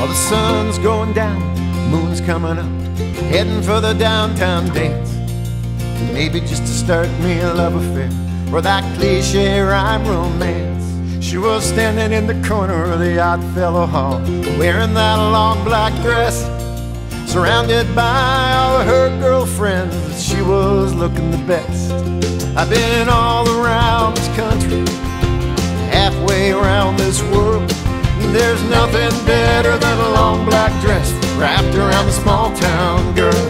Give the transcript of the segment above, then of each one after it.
the sun's going down, moon's coming up, heading for the downtown dance. Maybe just to start me a love affair, or that cliche rhyme romance. She was standing in the corner of the Oddfellow Hall, wearing that long black dress, surrounded by all of her girlfriends. She was looking the best. I've been all around this country, halfway around this world. There's nothing better than a long black dress wrapped around a small town girl.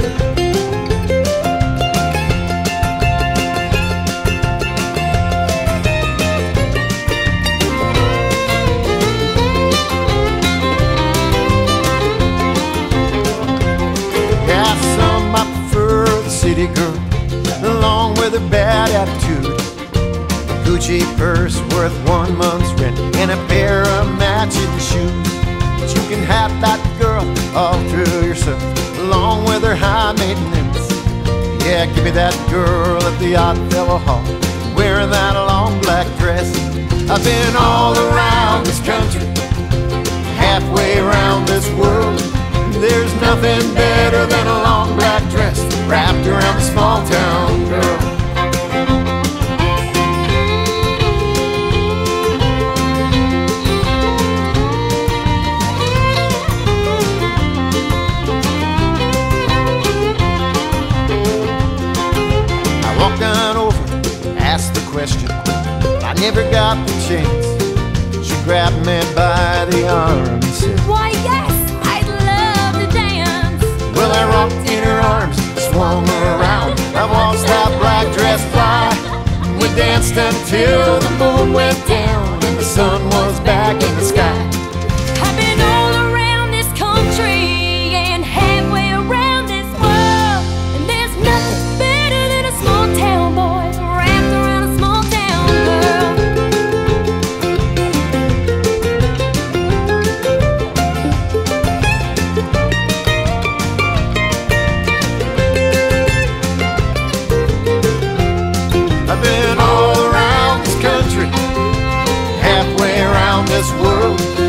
Yeah, some I prefer the city girl, along with a bad attitude, a Gucci purse worth 1 month's rent, and a pair of matching shoes. But you can have that girl all to yourself, along with her high maintenance. Yeah, give me that girl at the Oddfellow Hall, wearing that long black dress. I've been all around this country, halfway around this world. There's nothing better than a long black dress wrapped around a small town girl. I walked on over, asked the question, I never got the chance. She grabbed me by the arm and said, "Why, yes, I'd love to dance." well, I rocked in her arms, swung her around, I watched that black dress fly. We danced until the moon went down and the sun was back in the sky. I've been all around this country and halfway around this world, and there's nothing better than a small town boy wrapped around a small town girl. I've been all around this country, halfway around this world.